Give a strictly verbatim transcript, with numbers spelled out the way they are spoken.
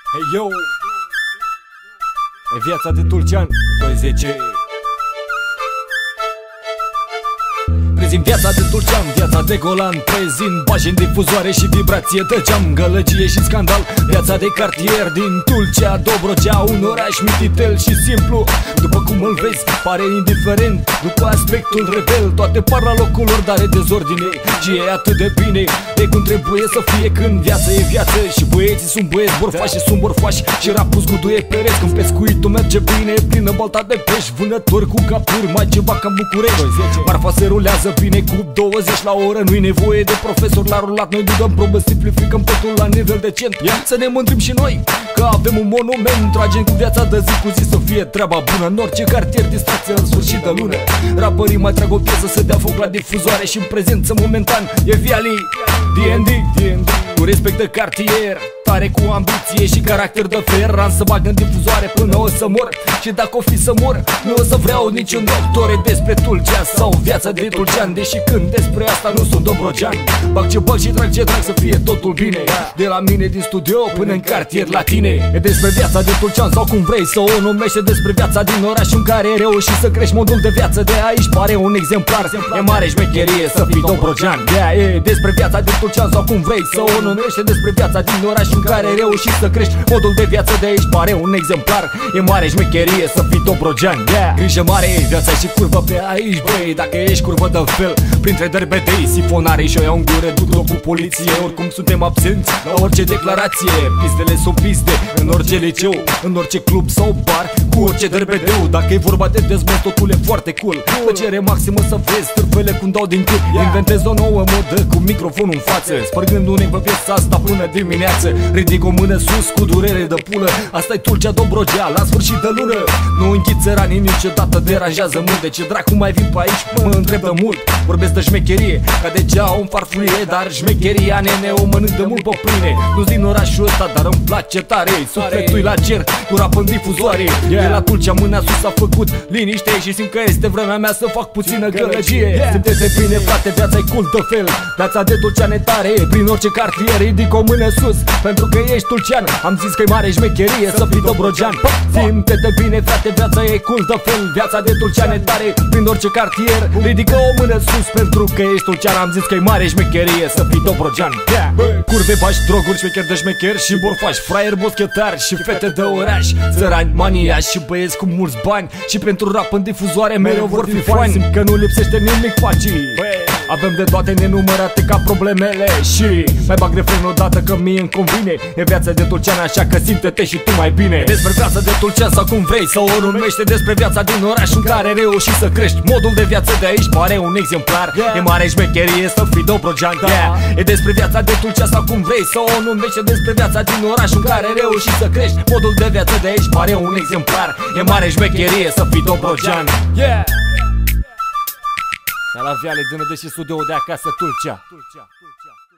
Hey yo, e viața de Tulcean douăzeci. Prezint viața de Tulcean, viața de Golan. Prezint bași în difuzoare și vibrație de geam, gălăgie și scandal. Viața de cartier din Tulcea, Dobrogea, un oraș mititel și simplu. După cum îl vezi, pare indiferent, după aspectul rebel. Toate par la locul lor, dar e dezordine și e atât de bine. E cum trebuie să fie când viața e viață. Și băieții sunt băieți, borfași și sunt borfași. Și rapul zguduie pereți când pescuitul merge bine. Plină balta de pești, vânători cu capuri, mai ceva ca în București. Marfa se rulează bine cu douăzeci la oră. Nu-i nevoie de profesor la rulat. Noi dăm probă, simplificăm totul la nivel decent. Să ne mândrim și noi că avem un monument. Tragem cu viața de zi cu zi să fie treaba bună. În orice cartier, distracție în sfârșit de lună. Rapării mai trag o piesă să dea foc la difuzoare. Și în prezență momentan e Viali D and D, cu respect de cartier, tare cu ambiție și caracter de fer. Am să bag în difuzoare până o să mor. Și dacă o fi să mor, nu o să vreau niciun doctor. E despre Tulcea sau viața de Tulcean. Deși când despre asta nu sunt dobrogean. Bag ce bag și trag ce trag să fie totul bine. De la mine din studio până în cartier la tine. E despre viața de Tulcean sau cum vrei să o numești. E despre viața din oraș în care reuși să crești. Modul de viață de aici pare un exemplar. E mare șmecherie să fii dobrogean. Yeah, e despre viața de Tulcean sau cum vrei să o numești. E despre viața din oraș în care reuși să crești. Modul de viață de aici pare un exemplar. E mare șmecherie să fii dobrogean. Yeah. Grijă mare e viața și curvă pe aici, băi. Dacă ești curvă de fel, printre derbedei, sifonare și o iau în gură, duc loc cu poliție. Oricum suntem absenți la orice declarație. Pistele sunt piste, în orice liceu, în orice club sau bar, cu orice derbedeu. Dacă e vorba de dezmăs, totul e foarte cool. Plăcere maximă să vezi târfele cum dau din cur. Inventez o nouă modă cu microfonul în față, spărgând unei pe piesa asta până dimineață. Ridic o mână sus cu durere de pulă. Asta-i Tulcea, Dobrogea, la sfârșit de lună. Nu închid țăranii niciodată, deranjează mult. De ce dracu mai vin pe aici? Mă întreb de mult. Vorbesc de șmecherie, ca degeaba o farfurie. Dar șmecheria, nene, o mănânc de mult pe pâine. Nu-s din orașul ăsta, dar îmi place tare. Sufletul la cer, cu rap în difuzoare. De la Tulcea mâna sus a făcut liniște. Și simt că este vremea mea să fac puțină gălăgie. Simte-te bine, frate, viața e cool de fel. Viața de Tulcean e tare, prin orice cartier. Ridic o mână sus, pentru că ești Tulcean. Am zis că-i mare șmecherie să fii dobrogean. Simte-te bine, frate, viața e cool de fel. Viața de Tulcean e tare, prin orice cartier. Ridică o mână sus, pentru că ești Tulcean. Am zis că-i mare șmecherie să fii dobrogean. Yeah. Curve, bași, droguri, șmecher de șmecher și borfași, fraier, boschetari și fete de oraș, țărani, maniași și băieți cu mulți bani. Și pentru rap în difuzoare mereu vor fi fani. Simt că nu lipsește nimic facii. Avem de toate nenumărate ca problemele. Și mai bag refren odată că mie îmi convine. E viața de Tulcean, așa că simte-te și tu mai bine. Despre viața de Tulcean sau cum vrei să o numești. Despre viața din oraș în care reuși să crești. Modul de viață de aici pare un exemplar. E mare șmecherie să fii dobrogean. Yeah. E despre viața de Tulcea sau cum vrei să o numești. Despre viața din oraș în care reuși să crești. Modul de viață de aici pare un exemplar. E mare șmecherie să fii dobrogean. Yeah. De la Viale, dână de și studio de acasă, Tulcea.